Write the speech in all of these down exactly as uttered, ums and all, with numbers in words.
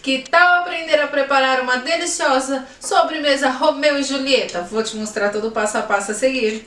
Que tal aprender a preparar uma deliciosa sobremesa Romeu e Julieta? Vou te mostrar todo o passo a passo a seguir.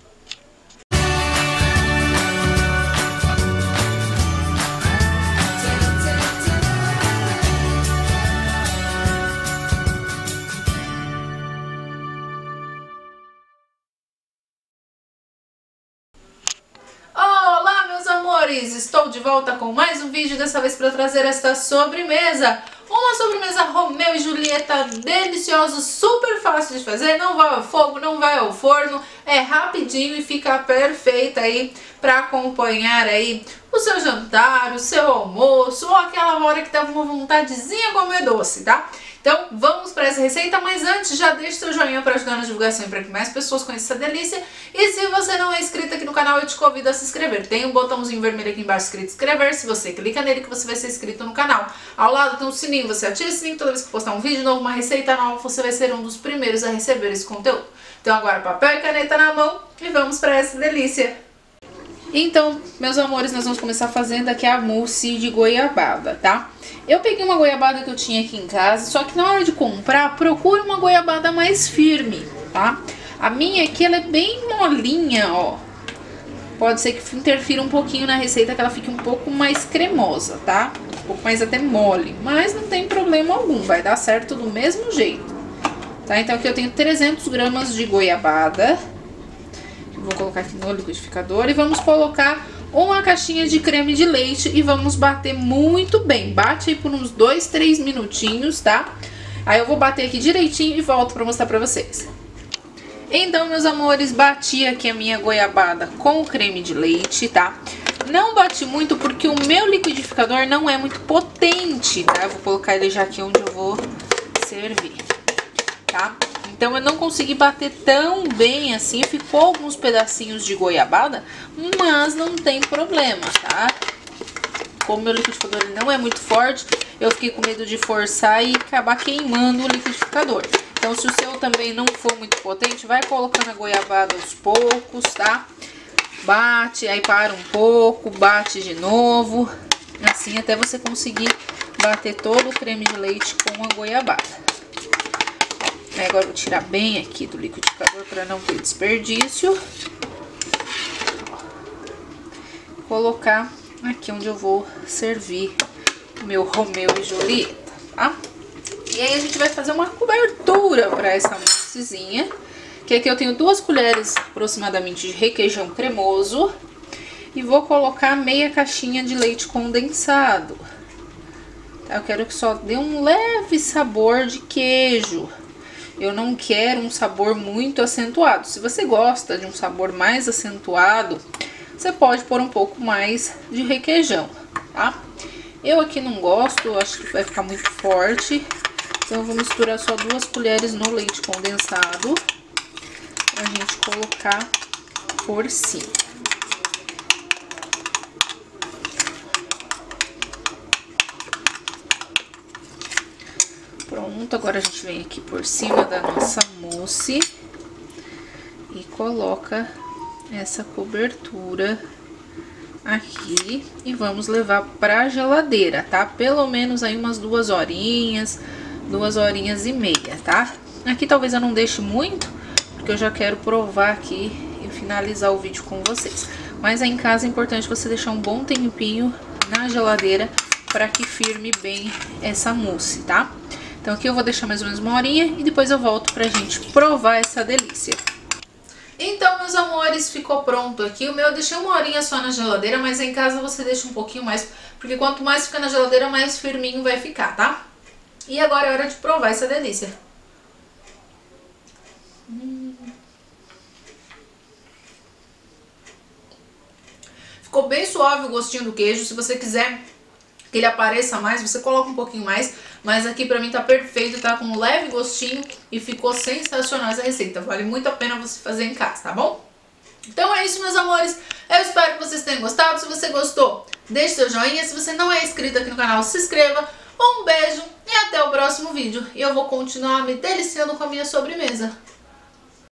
Estou de volta com mais um vídeo, dessa vez para trazer esta sobremesa. Uma sobremesa Romeu e Julieta deliciosa, super fácil de fazer, não vai ao fogo, não vai ao forno, é rapidinho e fica perfeita aí para acompanhar aí o seu jantar, o seu almoço ou aquela hora que tá com uma vontadezinha de comer doce, tá? Então vamos para essa receita, mas antes já deixa seu joinha para ajudar na divulgação e para que mais pessoas conheçam essa delícia. E se você não é inscrito aqui no canal, eu te convido a se inscrever. Tem um botãozinho vermelho aqui embaixo escrito inscrever, se você clica nele que você vai ser inscrito no canal. Ao lado tem um sininho, você ativa esse sininho, toda vez que eu postar um vídeo novo, uma receita nova, você vai ser um dos primeiros a receber esse conteúdo. Então agora papel e caneta na mão e vamos para essa delícia. Então, meus amores, nós vamos começar fazendo aqui a mousse de goiabada, tá? Eu peguei uma goiabada que eu tinha aqui em casa, só que na hora de comprar, procure uma goiabada mais firme, tá? A minha aqui, ela é bem molinha, ó. Pode ser que interfira um pouquinho na receita, que ela fique um pouco mais cremosa, tá? Um pouco mais até mole, mas não tem problema algum, vai dar certo do mesmo jeito, tá? Então aqui eu tenho trezentos gramas de goiabada. Vou colocar aqui no liquidificador e vamos colocar uma caixinha de creme de leite e vamos bater muito bem. Bate aí por uns dois, três minutinhos, tá? Aí eu vou bater aqui direitinho e volto pra mostrar pra vocês. Então, meus amores, bati aqui a minha goiabada com o creme de leite, tá? Não bati muito porque o meu liquidificador não é muito potente, tá? Eu vou colocar ele já aqui onde eu vou servir, tá? Então eu não consegui bater tão bem assim, ficou alguns pedacinhos de goiabada, mas não tem problema, tá? Como meu liquidificador não é muito forte, eu fiquei com medo de forçar e acabar queimando o liquidificador. Então se o seu também não for muito potente, vai colocando a goiabada aos poucos, tá? Bate, aí para um pouco, bate de novo, assim até você conseguir bater todo o creme de leite com a goiabada. Aí agora eu vou tirar bem aqui do liquidificador para não ter desperdício. Colocar aqui onde eu vou servir o meu Romeu e Julieta, tá? E aí a gente vai fazer uma cobertura para essa moussezinha. Que aqui eu tenho duas colheres aproximadamente de requeijão cremoso. E vou colocar meia caixinha de leite condensado. Eu quero que só dê um leve sabor de queijo. Eu não quero um sabor muito acentuado. Se você gosta de um sabor mais acentuado, você pode pôr um pouco mais de requeijão, tá? Eu aqui não gosto, eu acho que vai ficar muito forte. Então eu vou misturar só duas colheres no leite condensado pra gente colocar por cima. Pronto, agora a gente vem aqui por cima da nossa mousse e coloca essa cobertura aqui e vamos levar pra geladeira, tá? Pelo menos aí umas duas horinhas, duas horinhas e meia, tá? Aqui talvez eu não deixe muito, porque eu já quero provar aqui e finalizar o vídeo com vocês. Mas aí em casa é importante você deixar um bom tempinho na geladeira para que firme bem essa mousse, tá? Então aqui eu vou deixar mais ou menos uma horinha e depois eu volto pra gente provar essa delícia. Então, meus amores, ficou pronto aqui. O meu eu deixei uma horinha só na geladeira, mas em casa você deixa um pouquinho mais, porque quanto mais fica na geladeira, mais firminho vai ficar, tá? E agora é hora de provar essa delícia. Hum. Ficou bem suave o gostinho do queijo. Se você quiser que ele apareça mais, você coloca um pouquinho mais, mas aqui pra mim tá perfeito, tá com um leve gostinho e ficou sensacional essa receita, vale muito a pena você fazer em casa, tá bom? Então é isso, meus amores, eu espero que vocês tenham gostado. Se você gostou, deixe seu joinha, se você não é inscrito aqui no canal, se inscreva, um beijo e até o próximo vídeo, e eu vou continuar me deliciando com a minha sobremesa.